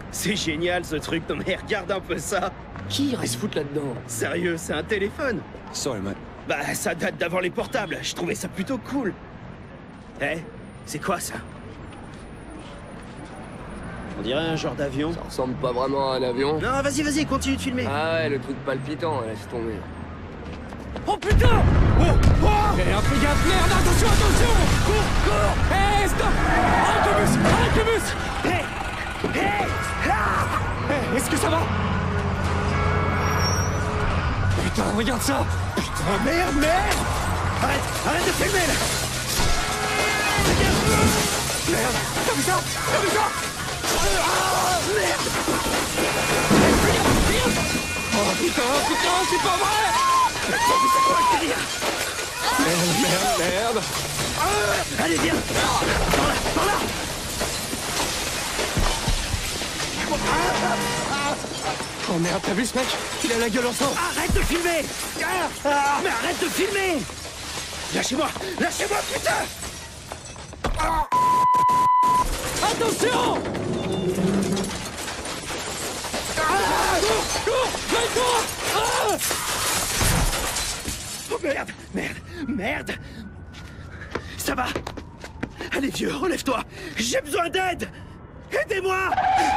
C'est génial ce truc, non mais regarde un peu ça. Qui irait se foutre là-dedans? Sérieux, c'est un téléphone. Sorry, mate. Bah, ça date d'avant les portables, je trouvais ça plutôt cool. Eh, c'est quoi ça? On dirait un genre d'avion. Ça ressemble pas vraiment à un avion. Non, vas-y, continue de filmer. Ah ouais, le truc palpitant, laisse tomber. Oh putain! Oh! Merde, fais gaffe, merde, attention! Cours! Hé, stop! Arrête le bus! Hé, est-ce que ça va? Putain, regarde ça! Putain, merde! Arrête de filmer là! Merde! T'as vu ça? Merde! Oh putain, c'est pas vrai! C'est quoi le délire? Merde! Allez, viens! Par là! Oh merde, t'as vu ce mec? Il a la gueule en sang! Arrête de filmer! Mais arrête de filmer! Lâchez-moi, putain! Attention! Cours! Oh merde! Ça va? Allez vieux, relève-toi! J'ai besoin d'aide! Aidez-moi!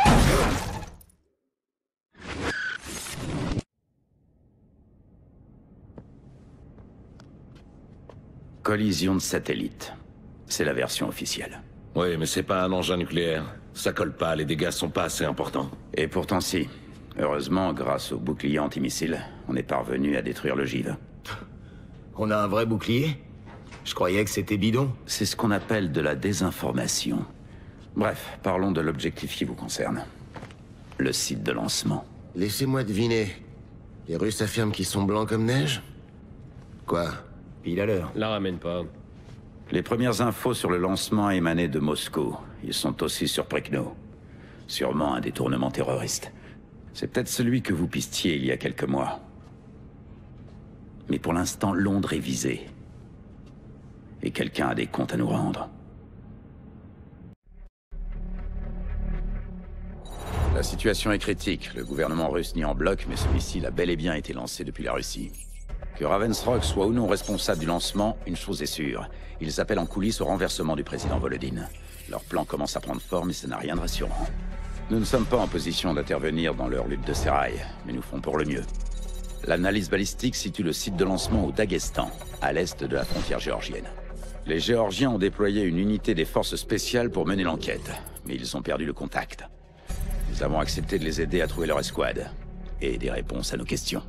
Collision de satellite. C'est la version officielle. Oui, mais c'est pas un engin nucléaire. Ça colle pas, les dégâts sont pas assez importants. Et pourtant si. Heureusement, grâce au bouclier antimissile, on est parvenu à détruire l'ogive. On a un vrai bouclier? Je croyais que c'était bidon. C'est ce qu'on appelle de la désinformation. Bref, parlons de l'objectif qui vous concerne. Le site de lancement. Laissez-moi deviner. Les Russes affirment qu'ils sont blancs comme neige? Quoi? Pile à l'heure. La ramène pas. Les premières infos sur le lancement émanaient de Moscou. Ils sont aussi sur Prekno. Sûrement un détournement terroriste. C'est peut-être celui que vous pistiez il y a quelques mois. Mais pour l'instant, Londres est visée. Et quelqu'un a des comptes à nous rendre. La situation est critique. Le gouvernement russe nie en bloc, mais celui-ci a bel et bien été lancé depuis la Russie. Que Ravensbrück soit ou non responsable du lancement, une chose est sûre. Ils appellent en coulisses au renversement du président Volodine. Leur plan commence à prendre forme et ça n'a rien de rassurant. Nous ne sommes pas en position d'intervenir dans leur lutte de sérail, mais nous ferons pour le mieux. L'analyse balistique situe le site de lancement au Daghestan, à l'est de la frontière géorgienne. Les Géorgiens ont déployé une unité des forces spéciales pour mener l'enquête, mais ils ont perdu le contact. Nous avons accepté de les aider à trouver leur escouade, et des réponses à nos questions.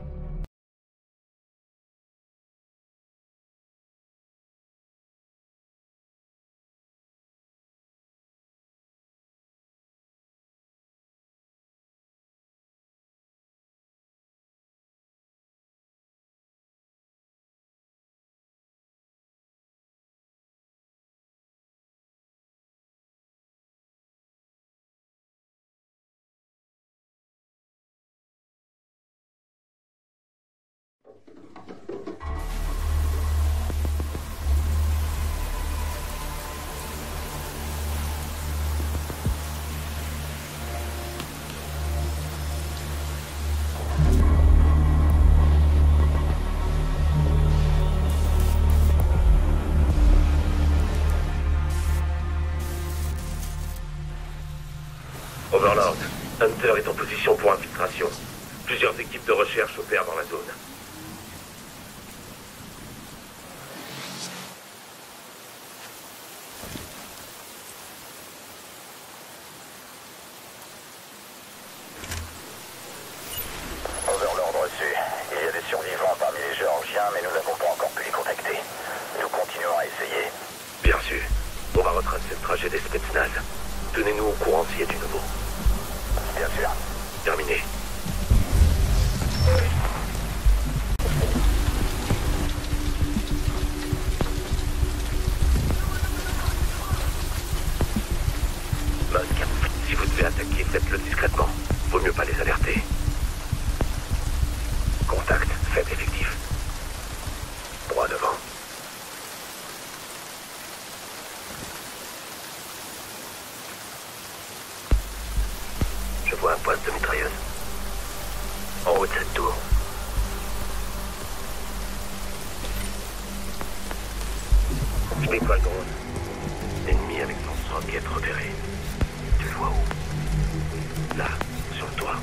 Overlord, Hunter est en position pour infiltration. Plusieurs équipes de recherche opèrent dans la zone. Overlord reçu. Il y a des survivants parmi les Géorgiens, mais nous n'avons pas encore pu les contacter. Nous continuons à essayer. Bien sûr. On va retracer le trajet des Spetsnaz. Tenez-nous au courant s'il y a du nouveau. Bien sûr. Terminé. Musk, si vous devez attaquer, faites-le discrètement. Vaut mieux pas les alerter. Contact, faible effectif. Droit devant. mitrailleuse. En haut de cette tour. Je déploie le drone. L'ennemi avec son roquette repéré. Tu le vois où? Là, sur le toit.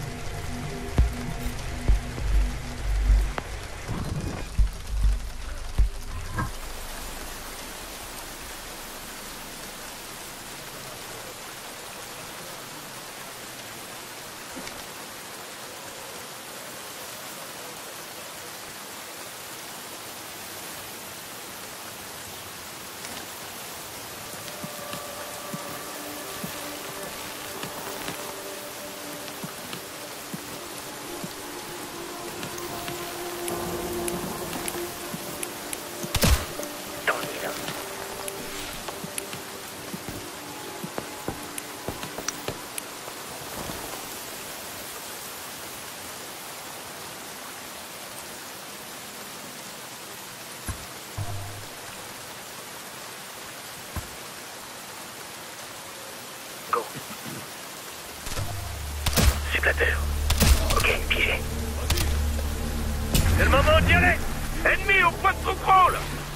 Ok, pigé. C'est le moment d'y aller. Ennemi au point de contrôle.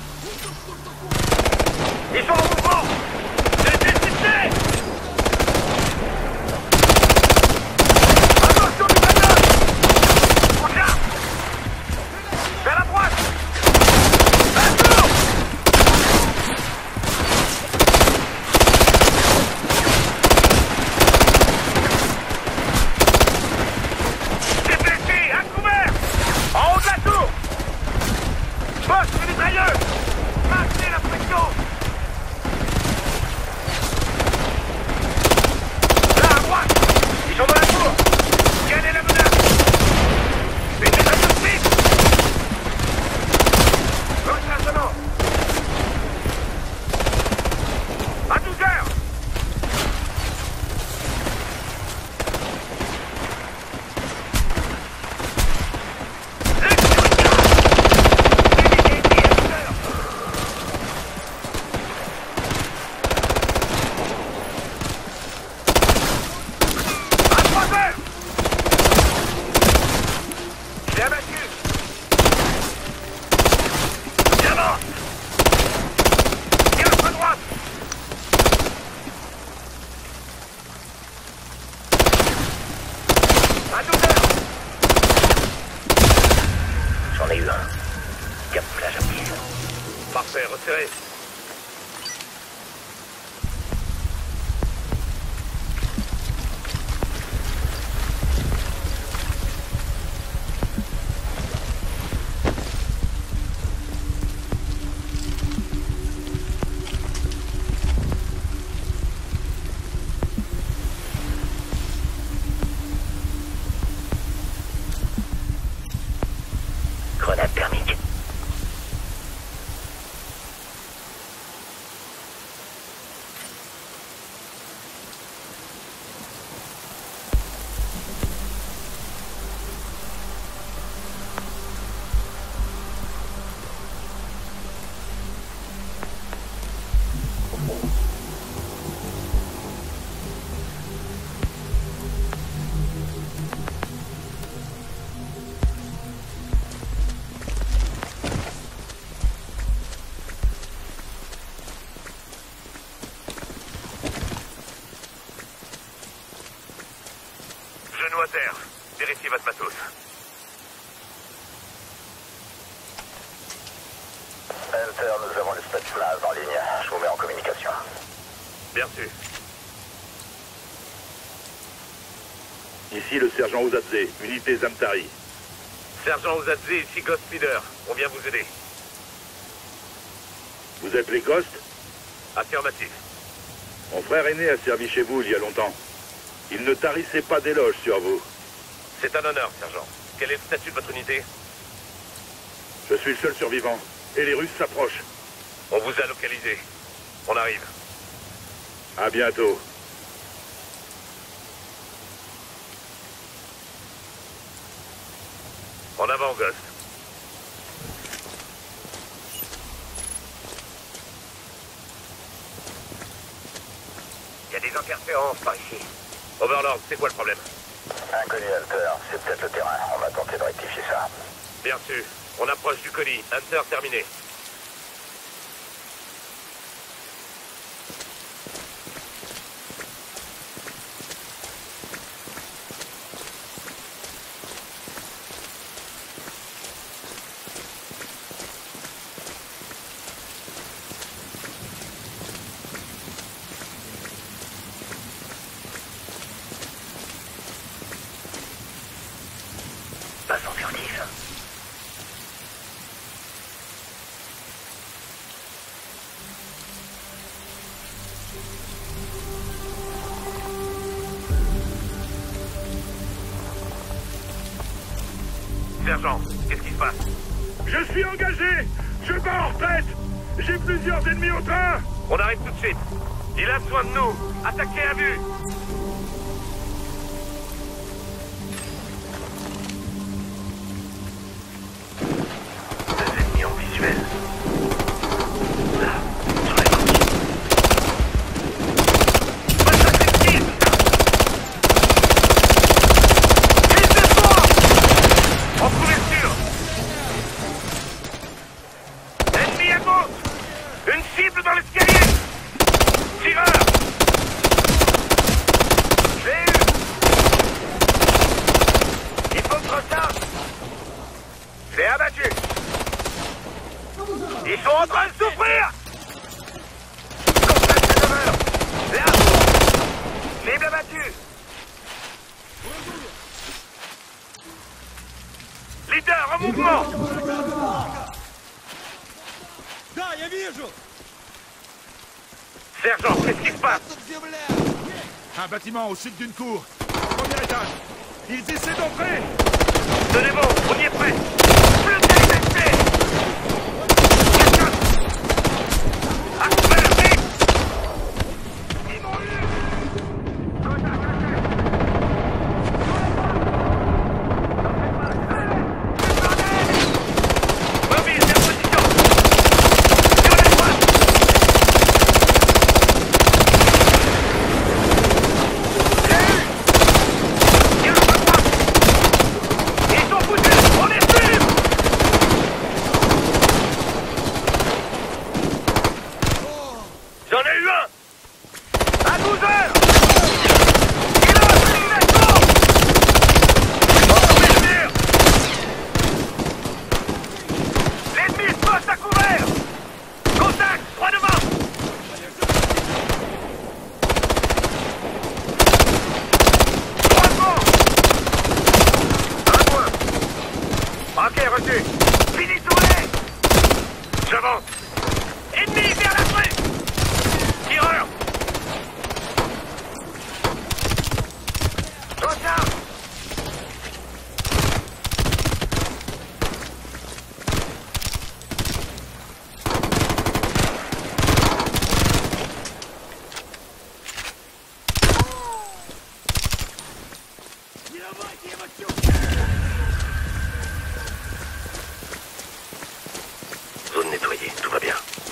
Ils sont en mouvement. Nécessité. Attention du grenade. Regarde. Vers la droite. Attention. J'en ai eu un. Camouflage actif. Parfait, retirez. Grenade thermique. Genou à terre. Vérifiez votre matos. Hunter, nous avons le statut Laz en ligne. Je vous mets en communication. Bien sûr. Ici le sergent Ouzadze, unité Zamtari. Sergent Ouzadze, ici Ghost Leader. On vient vous aider. Vous êtes les Ghosts? Affirmatif. Mon frère aîné a servi chez vous il y a longtemps. Il ne tarissait pas d'éloges sur vous. C'est un honneur, sergent. Quel est le statut de votre unité? Je suis le seul survivant. Et les Russes s'approchent. On vous a localisé. On arrive. À bientôt. En avant, Ghost. Il y a des interférences par ici. Overlord, c'est quoi le problème? Inconnu, Hunter. C'est peut-être le terrain. On va tenter de rectifier ça. Bien sûr. On approche du colis. Hunter terminé. Passe en furtif. Sergent, qu'est-ce qui se passe? Je suis engagé! Je pars en retraite! J'ai plusieurs ennemis au train! On arrive tout de suite. Il a besoin de nous. Attaquez à vue! Deux ennemis en visuel. Là, sur la gauche. En couverture! Ennemi à gauche! Une cible dans l'escalier! Tireur! J'ai eu! Il faut que je recharge! C'est abattu! Ils sont en train de souffrir! Contact de demeure! Là! Cible abattue! Leader, en mouvement! Sergent, qu'est-ce qui se passe? Un bâtiment au sud d'une cour. Premier étage. Ils essaient d'entrer. Tenez bon, on y est prêt! Plus de liberté! À couvert, vite! Ils m'ont eu! Mobile, c'est en position! Sur la droite! J'ai eu! Tiens, à droite! Ils sont foutus! On les suit! J'en ai eu un! À 12 heures! Il a pris une assaut! Retrouvez le mur! L'ennemi poste à couvert! Contact! Droit devant! Droit devant! Un point! Ok, reçu! Finissons-les! J'avance! Ennemi vers la rue! Tireur! Recharge! Zone nettoyée, tout va bien.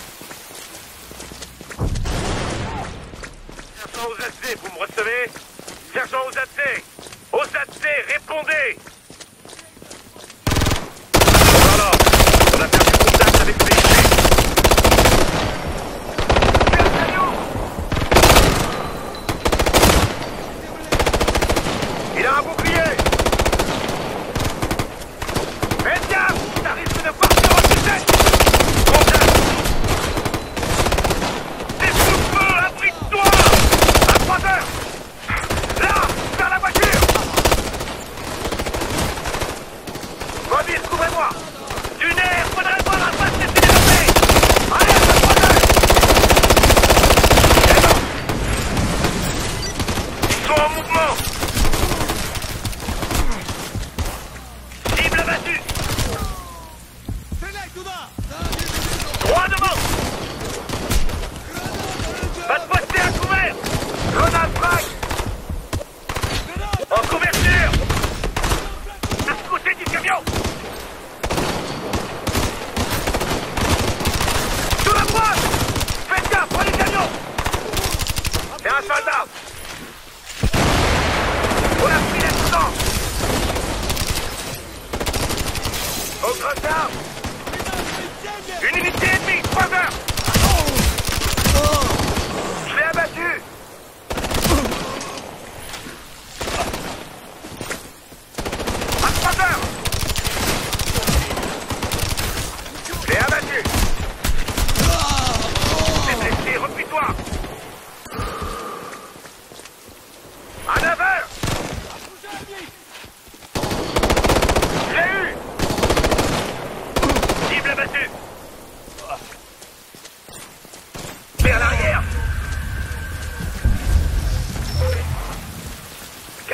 Sergent Ozadze, vous me recevez? Sergent Ozadze! Ozadze, répondez! Voilà, on a perdu contact avec les il a un bouclier! Faites gaffe! Ça risque de partir en sucette! Contact! Des coups de feu, abrite-toi! À 3 heures! Là! Vers la voiture!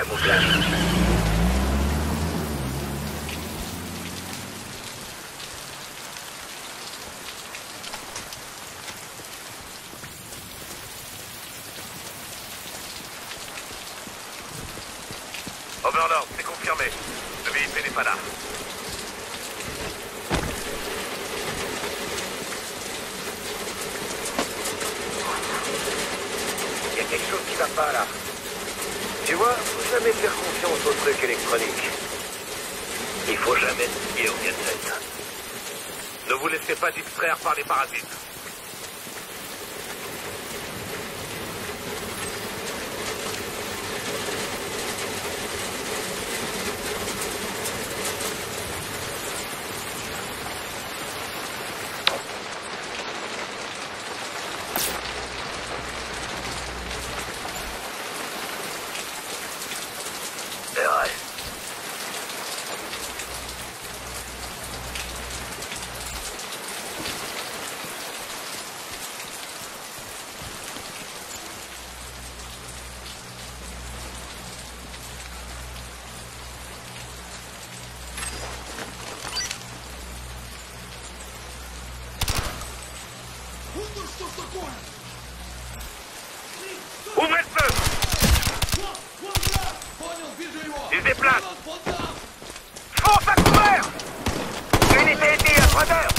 camouflage. Overlord, c'est confirmé. Le VIP n'est pas là. Il y a quelque chose qui va pas là. Tu vois, faut jamais faire confiance aux trucs électroniques. Il faut jamais se fier au gadget. Ne vous laissez pas distraire par les parasites. Ouvrez le feu! Il se déplace! Fonce à couvert! Unité ennemie à 3 heures!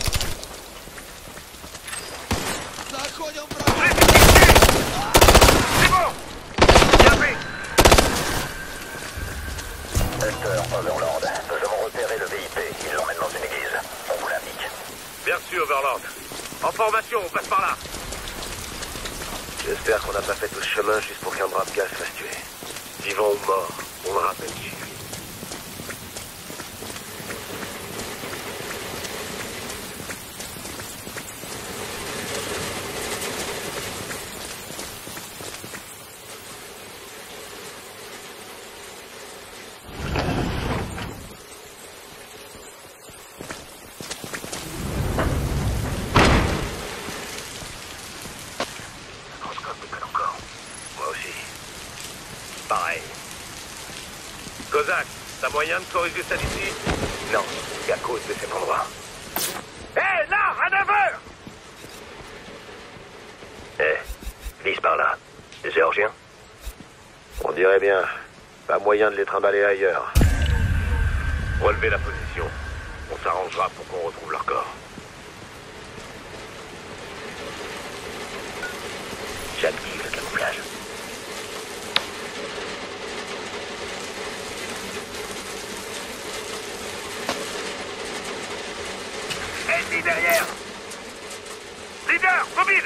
C'est bon! Bien fait! Hector, Overlord, nous avons repéré le VIP. Il l'emmène dans une église. On vous l'indique. Bien sûr, Overlord. En formation, on passe par là. J'espère qu'on n'a pas fait tout ce chemin juste pour qu'un brave gars se fasse tuer. Vivant ou mort, on le rappelle qui je suis. Kozak, t'as moyen de corriger ça d'ici? Non, c'est à cause de cet endroit. Hé, là, à 9h! Vise par là. Les Géorgiens? On dirait bien. Pas moyen de les trimballer ailleurs. Relevez la position. On s'arrangera pour qu'on retrouve leur corps. J'active le camouflage. Ennemi derrière! Leader, mobile!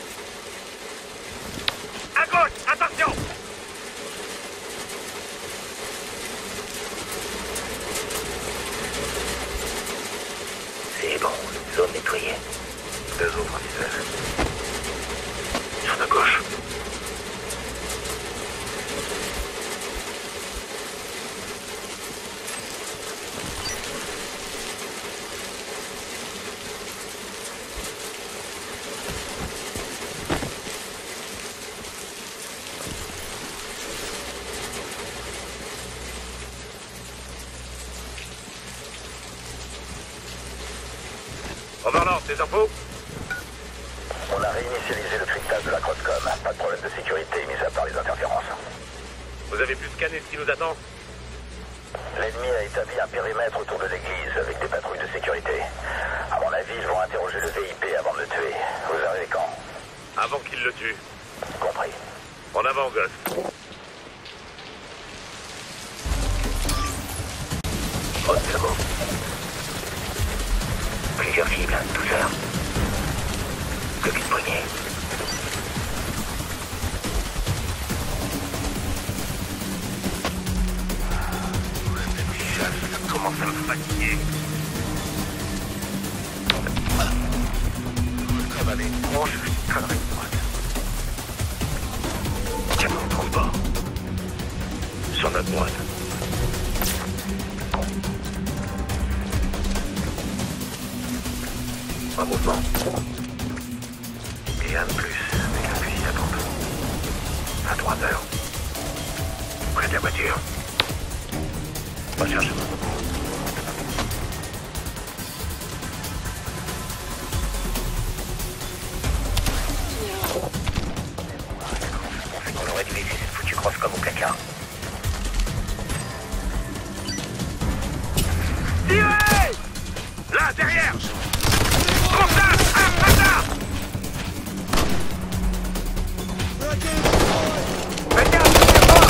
À gauche, attention! C'est bon, zone nettoyée. 2 autres visuels. Sur ta gauche. Overlord, des infos? On a réinitialisé le cryptage de la Crosscom. Pas de problème de sécurité, mis à part les interférences. Vous avez pu scanner ce qui nous attend? L'ennemi a établi un périmètre autour de l'église avec des patrouilles de sécurité. À mon avis, ils vont interroger le VIP avant de le tuer. Vous arrivez quand? Avant qu'il le tue. Compris. En avant, gosse. Entièrement. Plusieurs cibles, 12 heures. Plus qu'une poignée. Ça commence à me fatiguer. Travailler proche, connerie de droite. Tiens, on ne trouve pas. Sur notre droite. Un mouvement. Et un de plus, avec un fusil à pompe. À 3 heures. Près de la voiture. Recharge. On aurait dû laisser cette foutue crosse comme au placard. Tirez! Là, derrière! Contact! Armada! Faites gaffe, c'est fort!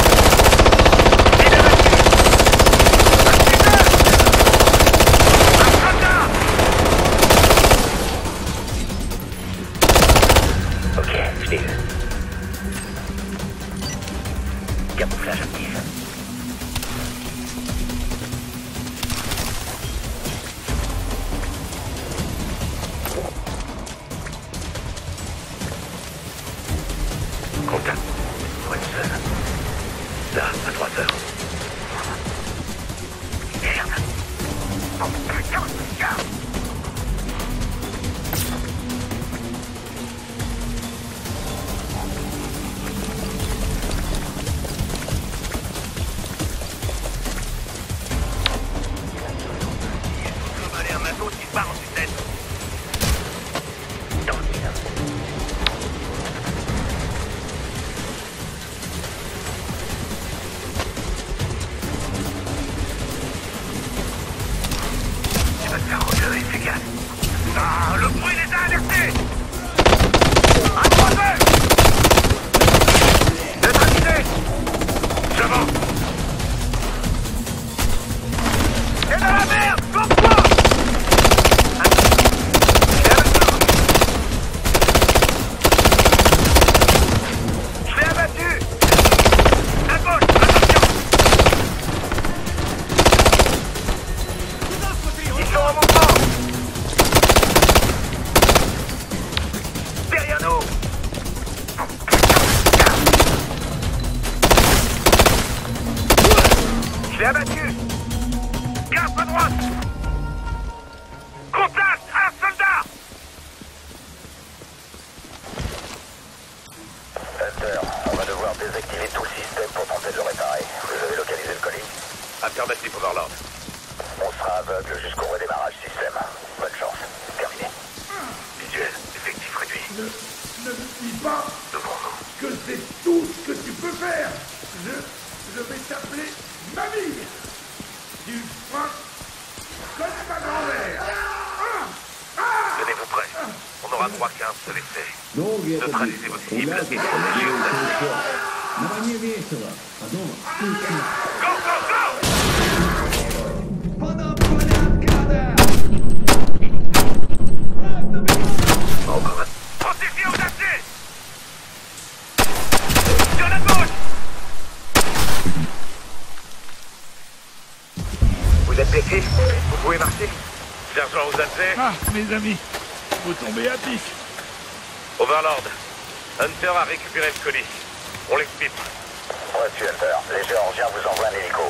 Il est battu! Armada! Ok, je l'ai eu. Camouflage actif. Contact. Watson. Là, à 3 heures. Merde. Oh putain de gars. Allez, un matos qui part en sucette. Ah, le bruit les a alertés! À 3 heures! Neutralisé! J'avance! T'es dans la merde! Plante-toi! Je l'ai abattu! À gauche! Attention! Ils sont en mouvement! Derrière nous! Je l'ai abattu! Garde à droite! Contact! Un soldat! Hunter, on va devoir désactiver tout le système pour tenter de le réparer. Vous avez localisé le colis? Affirmatif, Overlord. On sera aveugle jusqu'au redémarrage système. Bonne chance. Terminé. Visuel, effectif réduit. Ne me dis pas Devant nous. que c'est tout ce que tu peux faire. Je vais t'appeler mamie. Tu feras comme ma grand-mère. Tenez-vous prêts. On aura droit qu'à un seul essai. Neutralisez votre cible et protégez vos alliés. Go, go, go! Encore un. Protégez aux alliés! Sur la gauche! Vous êtes blessé? Vous pouvez marcher? Sergent aux alliés. Ah, mes amis, vous tombez à pic. Overlord. Hunter a récupéré le colis. On l'explique. Reçu, Hunter. Les Géorgiens vous envoient un hélico.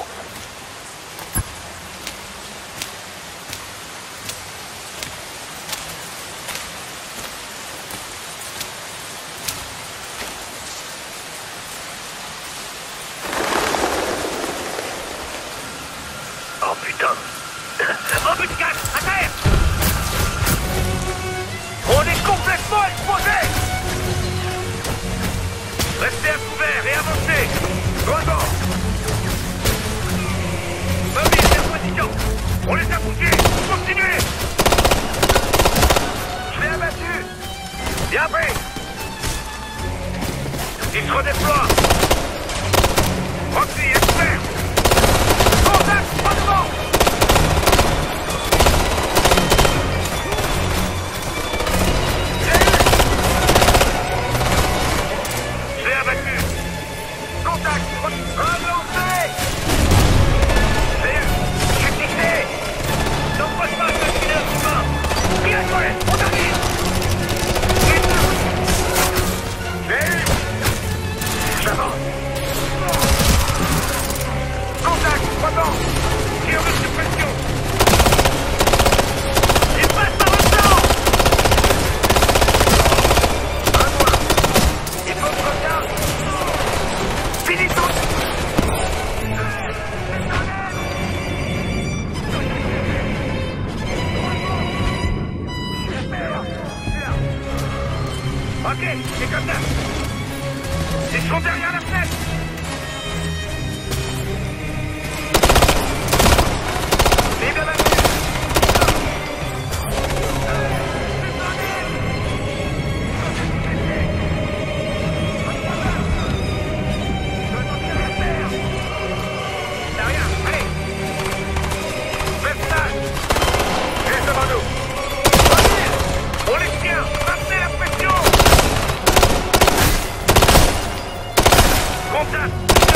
Oh putain! Oh putain! À terre! On est complètement exposé! Restez à couvert et avancez! Droit-bord! Mobile, c'est position! On les a foutus! Continuez! Je l'ai abattu! Bien pris! Il se redéploie! Roxy, expert! Contact! Pas devant! Je l'ai abattu! Contact! Relancez! Je l'ai eu! Je suis fixé! Donc moi je passe le filet du main! Bien joué! On termine! Je l'ai eu! J'avance! Contact! Pas-temps! Tire de suppression! Il passe par le flanc! Un moins! Il faut que je regarde! Finis tout! Contact!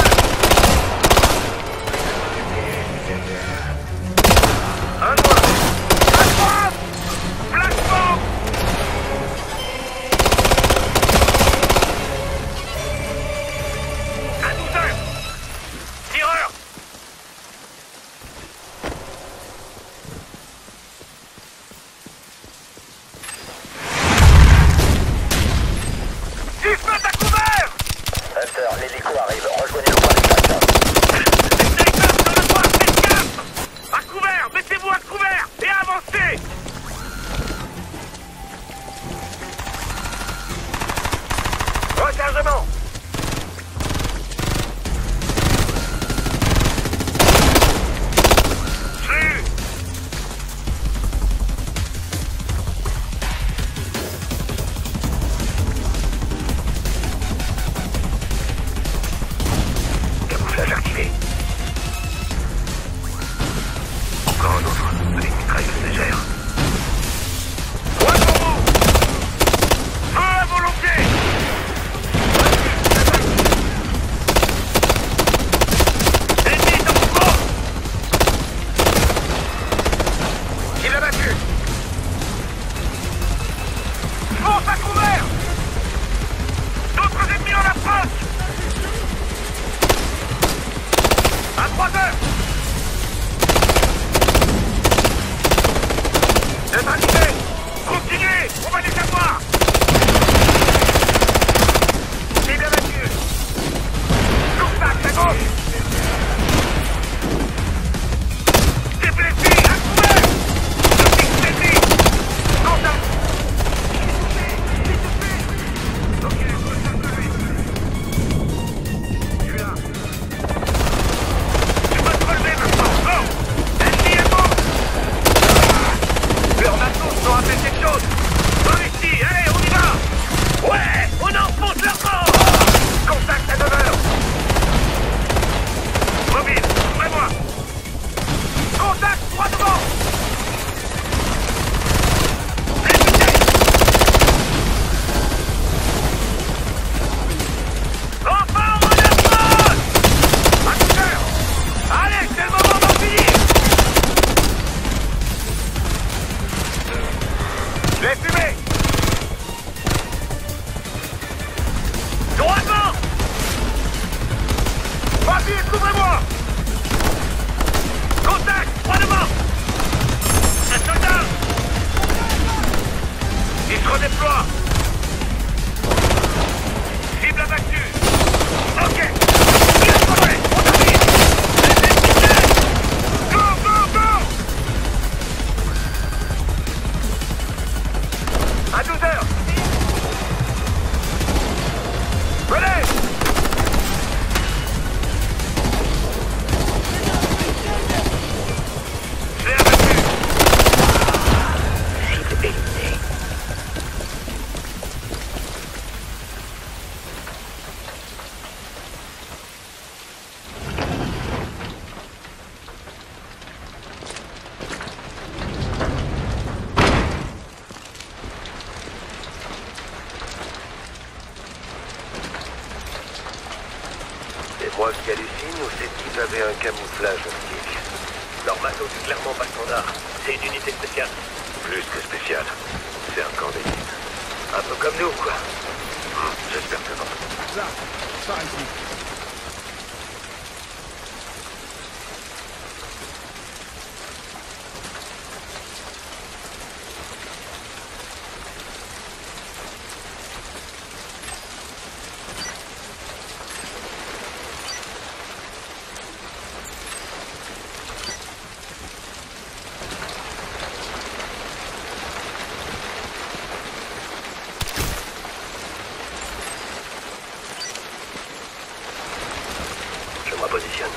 Un noir! À droite! Placement! À 12 heures! Tireur! Suspect à couvert! Hunter, l'hélico arrive. Rejoignez le point d'extraction. Sniper sur le point, faites gaffe! À couvert! Mettez-vous à couvert! Et avancez! Rechargement! Jus! Camouflage activé. Encore un autre, avec une mitrailleuse légère. Droit pour vous! Feu à volonté! Ennemi dans le fond! Il l'a battu! Fonce à couvert! D'autres ennemis en approche! À 3 heures! Neutralisé! Continuez! On va les avoir! C'est bien battu! Loursac, à gauche! Des blessés! À couvert! Le fixe ennemi! Contact! Ok, je retiens de lui! Je suis là! Tu peux te relever maintenant! Bon! Ennemi est mort! Leurs matos sont appelés quelque chose! Par ici! Allez, on y va! Ouais! On enfonce leur mort! Contact à 9 heures! Mobile, ouvrez-moi! Contact, droit devant! Évitez! Enfin, on approche! À toute heure! Allez, c'est le moment d'en finir! Je vais fumer! Droit devant! Papier, couvrez-moi! Contact! Droit devant! Un soldat! Il se redéploie! Cible abattue! Ok! Il a trouvé! On arrive! Go, go, go! À 12 heures! Venez! Je l'ai abattu! Cible éliminée. C'est moi qui hallucine ou ces types avaient un camouflage optique? Leur matos est clairement pas standard. C'est une unité spéciale. Plus que spéciale. C'est un camp d'élite. Un peu comme nous, quoi. J'espère que non. Là, par ici. Je me repositionne.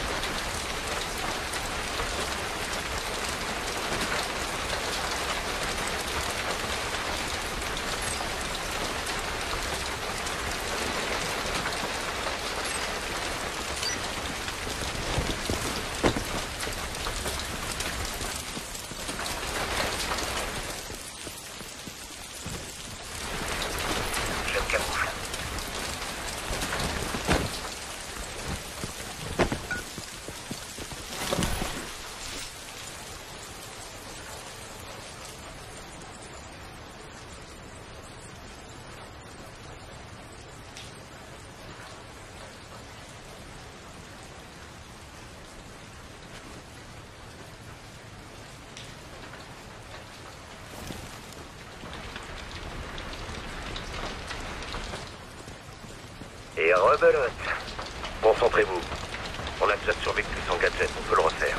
Je me camoufle. Rebelote. Concentrez-vous. On a déjà survécu sans gadget, on peut le refaire.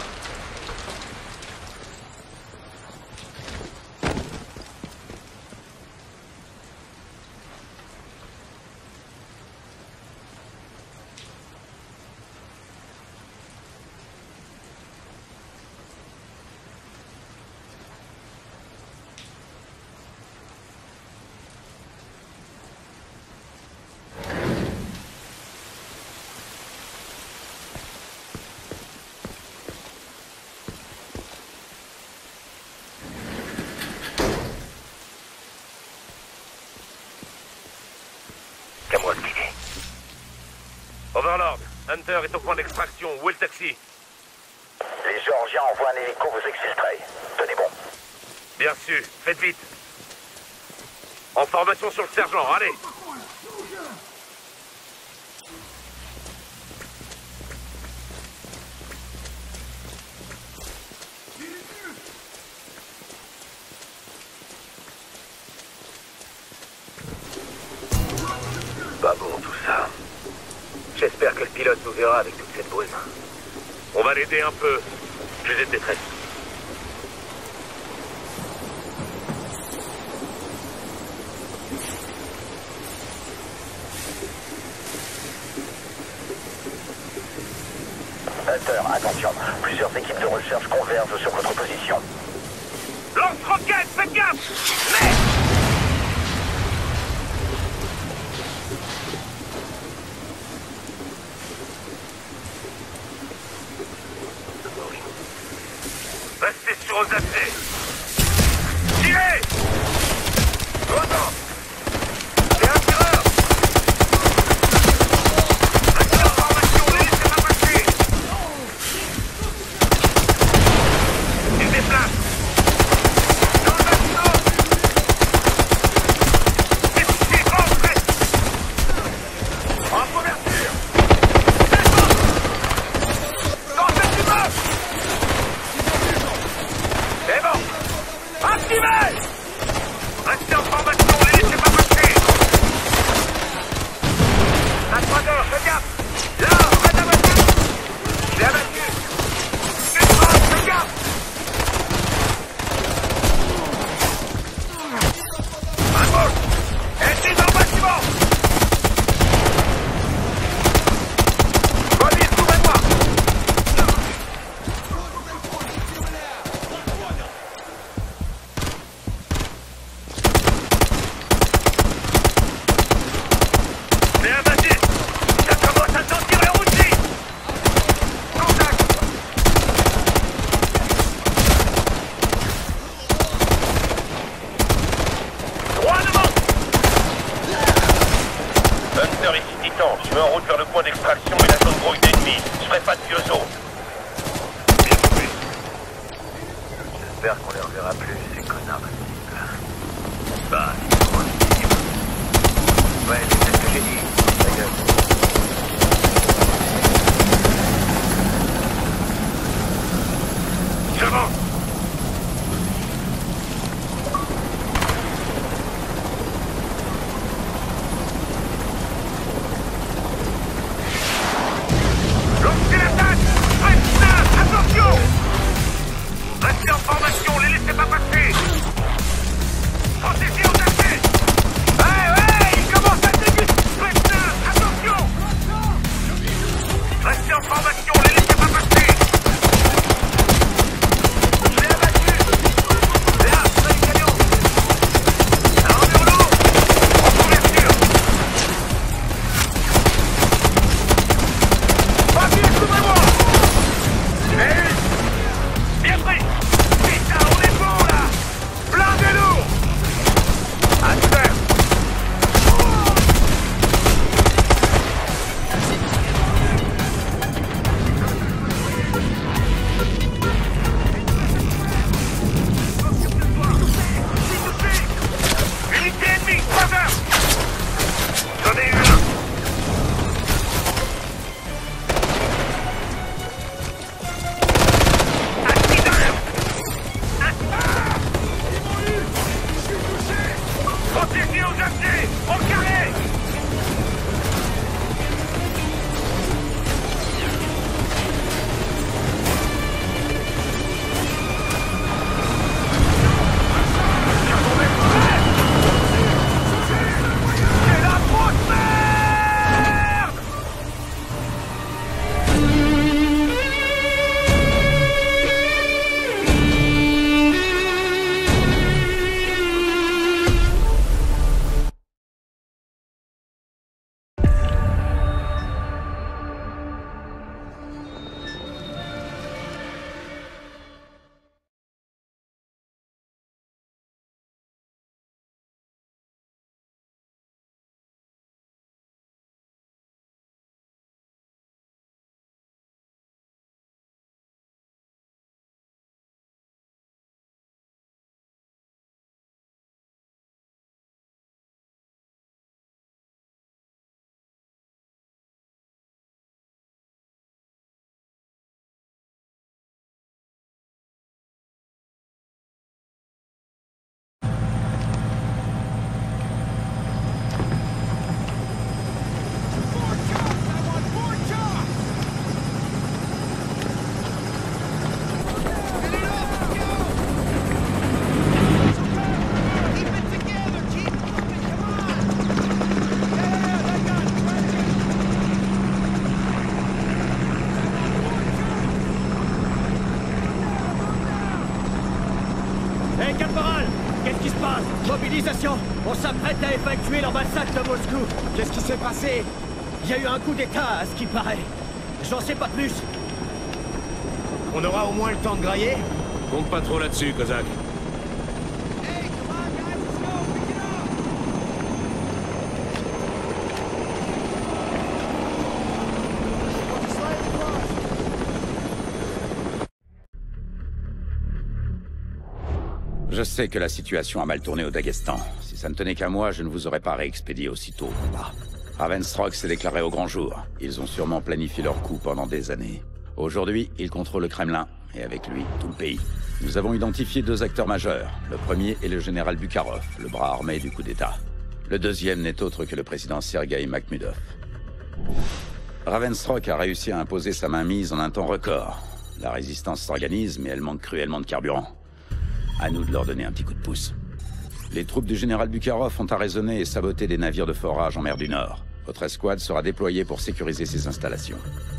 Overlord, Hunter est au point d'extraction. Où est le taxi? Les Géorgiens envoient un hélico vous exfiltrer. Tenez bon. Bien sûr, faites vite. En formation sur le sergent, allez. Pas bon tout ça. J'espère que le pilote nous verra avec toute cette brume. On va l'aider un peu. Fusée de détresse. Hunter, attention. Plusieurs équipes de recherche convergent sur votre position. Lance-roquette, faites gaffe! Merde! Restez sur aux accès. Tirez! Autant! C'est un tireur! Restez en formation, ne laissez pas passer! Il déplace! Dans le bâtiment! Ici, rentrez! En couverture! Descends! Dans cette immeuble! C'est bon! Activez! Restez en formation, ne laissez pas passer! À 3 heures, faites gaffe! Là, faites abattu! J'ai abattu! Une frappe, faites gaffe! À gauche! Ennemi dans le bâtiment! Police, ouvrez-moi! C'est abattu! Ça commence à sentir le routier! Contact! Droit devant! Hunter ici Titan. Je suis en route vers le point d'extraction et la zone grouille d'ennemis. Je ferai pas de vieux os. Bien compris. J'espère qu'on les reverra plus, ces connards. Bah, c'est trop difficile. Ouais, c'est ce que j'ai dit. Ta gueule. J'avance! Lancez l'attaque! Restez! Attention! Restez en formation, les laissez pas passer! Protégez aux accès! Ouais, il commence à débuter! Restez! Attention! Restez en formation, les laissez pas passer! Je l'ai abattu! Là, sur les camions! Armure lourde! En couverture! Vas-y, couvrez-moi! Bien pris! Putain, on est bon, là! Blindez-nous! À tout à l'heure! Mobilisation! On s'apprête à évacuer l'ambassade de Moscou. Qu'est-ce qui s'est passé? Il y a eu un coup d'état, à ce qui paraît. J'en sais pas plus. On aura au moins le temps de grailler? Compte pas trop là-dessus, Kozak. Je sais que la situation a mal tourné au Daghestan. Si ça ne tenait qu'à moi, je ne vous aurais pas réexpédié aussitôt au combat. Ravensrock s'est déclaré au grand jour. Ils ont sûrement planifié leur coup pendant des années. Aujourd'hui, ils contrôlent le Kremlin, et avec lui, tout le pays. Nous avons identifié 2 acteurs majeurs. Le premier est le général Bukharov, le bras armé du coup d'État. Le deuxième n'est autre que le président Sergei Makhmudov. Ravensrock a réussi à imposer sa mainmise en un temps record. La résistance s'organise, mais elle manque cruellement de carburant. À nous de leur donner un petit coup de pouce. Les troupes du général Bukharov ont arraisonné et saboté des navires de forage en mer du Nord. Votre escouade sera déployée pour sécuriser ces installations.